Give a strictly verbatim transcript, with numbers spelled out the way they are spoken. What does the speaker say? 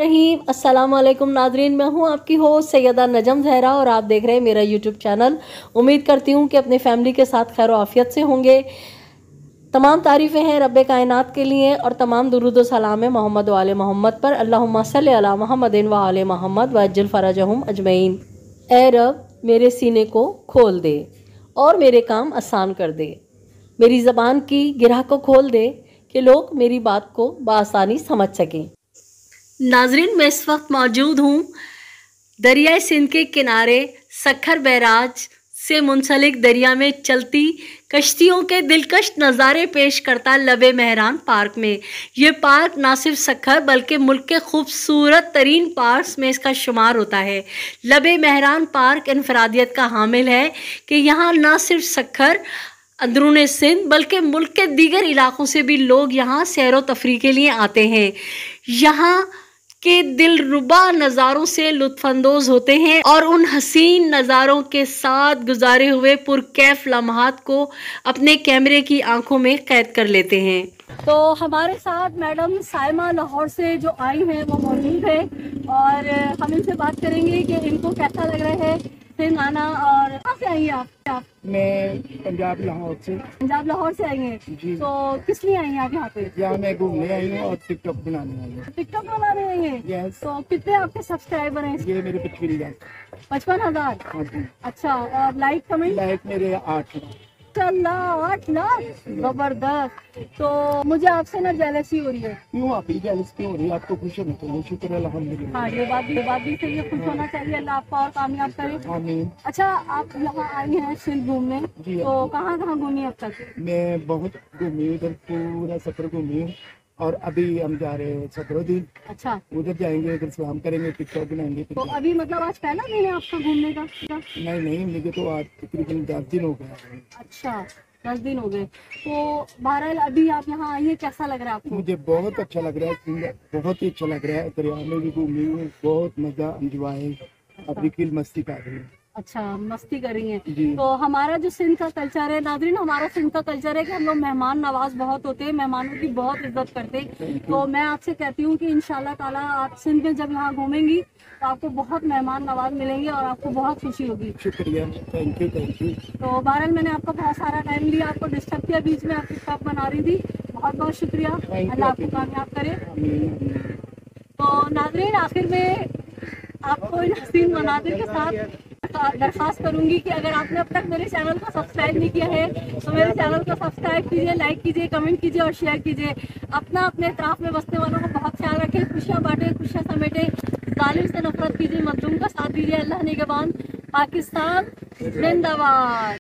रहीम अस्सलाम वालेकुम नाजरीन, मैं हूं आपकी होस्ट सैयदा नजम जहरा और आप देख रहे हैं मेरा यूट्यूब चैनल। उम्मीद करती हूं कि अपने फैमिली के साथ खैर आफियत से होंगे। तमाम तारीफ़ें हैं रब्बे कायनात के लिए और तमाम दुरूद व सलाम है मोहम्मद वाले मोहम्मद पर। अल्लाहुम्मा सल्ली अला मोहम्मदिन व आले मोहम्मद व अज्जिल फरजहुम अजमईन। ए रब, मेरे सीने को खोल दे और मेरे काम आसान कर दे। मेरी ज़बान की गिरह को खोल दे कि लोग मेरी बात को बआसानी समझ सकें। नाजरीन, मैं इस वक्त मौजूद हूँ दरियाए सिंध के किनारे सखर बैराज से मुंसलिक दरिया में चलती कश्तियों के दिलकश नज़ारे पेश करता लबे मेहरान पार्क में। ये पार्क ना सिर्फ सखर बल्कि मुल्क के खूबसूरत तरीन पार्क्स में इसका शुमार होता है। लबे मेहरान पार्क इनफरादियत का हामिल है कि यहाँ ना सिर्फ सखर अंदरूने सिंध बल्कि मुल्क के दीगर इलाकों से भी लोग यहाँ सैर व तफरी के लिए आते हैं। यहाँ के दिलरुबा नज़ारों से लुत्फानंदोज होते हैं और उन हसीन नज़ारों के साथ गुजारे हुए पुरकैफ लम्हात को अपने कैमरे की आंखों में कैद कर लेते हैं। तो हमारे साथ मैडम साइमा लाहौर से जो आई हैं वो मौजूद है और हम इनसे बात करेंगे कि इनको कैसा लग रहा है सिंध आना। और कहाँ से आई हैं आप? आप मैं पंजाब लाहौर से। पंजाब लाहौर से आई हैं जी। तो किस लिए आई हैं आप यहाँ पे? यहाँ मैं घूमने आई हूँ और टिकटॉक बनाने आई हूँ। टिकटॉक बनाने आई हैं? यस। तो कितने आपके सब्सक्राइबर हैं? ये मेरे पचपन हजार। पचपन हजार अच्छा। और लाइक कमेंट? लाइक मेरे आठ आठ लाख जबरदस्त। तो मुझे आपसे ना जेलसी हो रही है। क्यों आप जेलस क्यों हो रही है? आपको खुश होना चाहिए। शुक्र अल्हम्दुलिल्लाह। हाँ, ये बात भी बात भी सही है, खुश होना चाहिए। अल्लाह आपको और कामयाब करे। आमीन। अच्छा, आप यहाँ आई हैं सिंध घूमने, तो कहाँ कहाँ घूमी अब तक? मैं बहुत घूमी हूँ, इधर पूरा सफर घूमी हूँ और अभी हम जा रहे हैं सफरुद्दीन। अच्छा, उधर जाएंगे, उधर सलाम करेंगे, टिकटॉक बनाएंगे। तो अभी मतलब आज पहला दिन है आपका घूमने का? नहीं नहीं, मुझे तो आज तकरीबन दस दिन हो गया। अच्छा, दस दिन हो गए। तो बहरहाल अभी आप यहाँ आइए, कैसा लग रहा है आपको? मुझे बहुत अच्छा लग रहा है, बहुत ही अच्छा लग रहा है। दरिया में भी घूमी हूँ, बहुत मजा एंजॉय, अपनी किल मस्ती कर रही हूँ। अच्छा, मस्ती कर रही हैं। तो हमारा जो सिंध का कल्चर है नाज़रीन, हमारा सिंध का कल्चर है कि हम लोग मेहमान नवाज बहुत होते हैं, मेहमानों की बहुत इज्जत करते हैं। तो मैं आपसे कहती हूँ कि इंशाल्लाह ताला आप सिंध में जब यहाँ घूमेंगी तो आपको बहुत मेहमान नवाज मिलेंगे और आपको बहुत खुशी होगी। शुक्रिया, थैंक यू थैंक यू। तो बहरहाल मैंने आपका बहुत सारा टाइम लिया, आपको डिस्टर्ब किया, बीच में आपकी स्टॉप बना रही थी, बहुत बहुत शुक्रिया। अल्लाह आपको कामयाब करे। तो नाज़रीन, आखिर में आपको इन हसीन मनाज़िर के साथ दरख्वास्त करूंगी कि अगर आपने अब तक मेरे चैनल को सब्सक्राइब नहीं किया है तो मेरे चैनल को सब्सक्राइब कीजिए, लाइक कीजिए, कमेंट कीजिए और शेयर कीजिए। अपना अपने इतराफ में बसने वालों को बहुत ख्याल रखें, खुशियाँ बांटे, खुशियाँ समेटे, जालिम से नफरत कीजिए, मजलूम का साथ दीजिए। अल्लाह निगहबान। पाकिस्तान जिंदाबाद।